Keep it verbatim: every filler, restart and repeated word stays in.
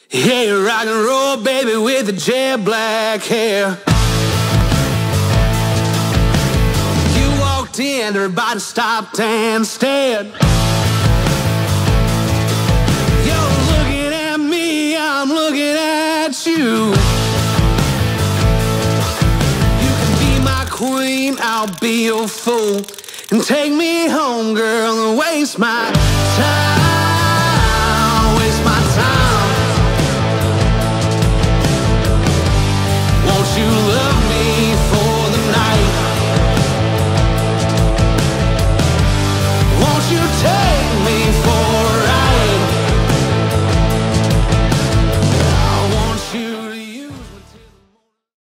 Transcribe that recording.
Hey, rock and roll baby with the jet black hair. You walked in, everybody stopped and stared. You're looking at me, I'm looking at you. You can be my queen, I'll be your fool. And take me home, girl, and waste my time.